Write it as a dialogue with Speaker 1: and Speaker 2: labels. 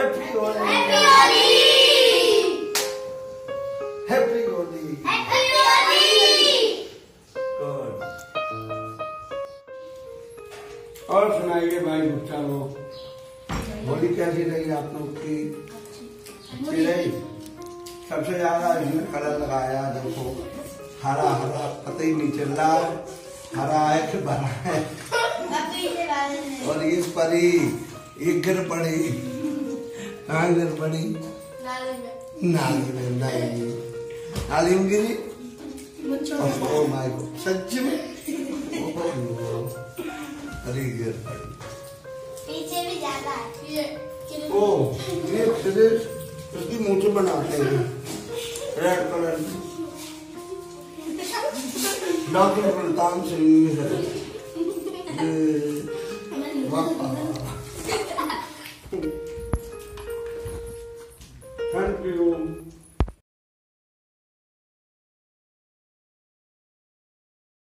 Speaker 1: Happy Holi, happy Holi, happy Holi. Good. और सुनाइए भाई बच्चा लोग, होली कैसी रही आप लोग की? अच्छी रही। सबसे ज्यादा इसमें कलर लगाया, देखो हरा हरा पता ही नहीं चल रहा है हरा है कि भरा है। और ये परी एक गिर पड़ी, कहाँ गिर पड़ी? नाली में, नाली में गिरी। ओह माय गॉड, सच में परी गिर पड़ी।
Speaker 2: पीछे भी ज्यादा है।
Speaker 1: ओह ये सिर्फ उसकी मूंछ बनाते हैं रेड कलर की। डॉक्टर मुल्तान सिंह है। Thank you.